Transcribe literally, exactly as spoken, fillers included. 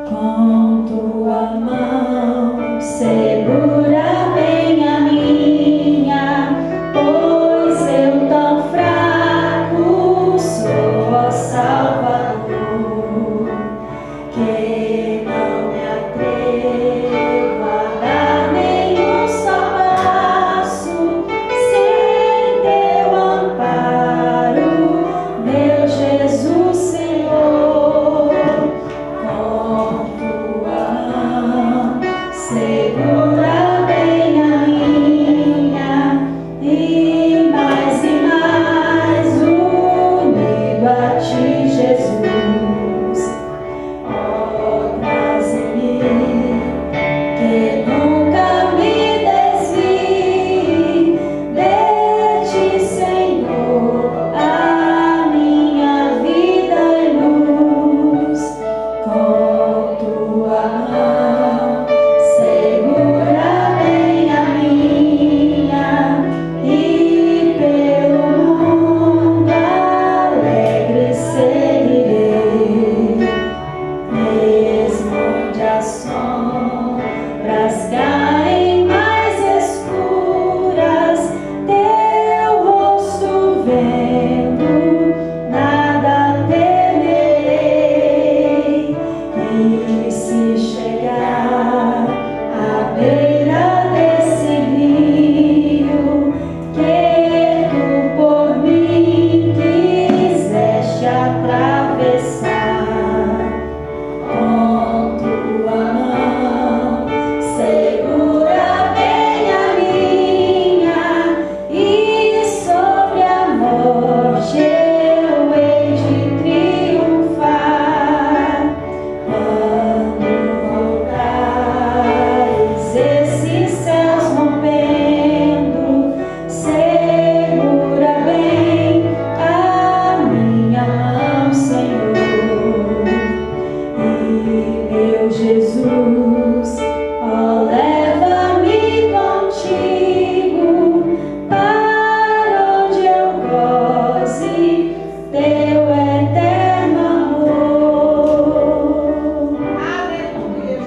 Com tua mão segura bem a minha, pois eu tão fraco sou, ó Salvador, que não me atrevo a dar nenhum só passo sem teu amparo, meu Jesus Senhor. Com tua mão segura bem a minha, e mais e mais unido a ti, Jesus. Ó, traze-me, que nunca me desvie de ti, Senhor, a minha vida e luz. Com tua mão segura bem a minha, e pelo mundo alegre seguirei, mesmo onde as sombras caem mais escuras, teu rosto vendo, nada temerei. E se chegar à beira desse rio que tu por mim quiseste atravessar, com tua mão segura bem a minha, e sobre a morte eu hei de triunfar. Quando voltares esses céus rompendo, segura bem a minha mão, Senhor. E meu Jesus, ó, leva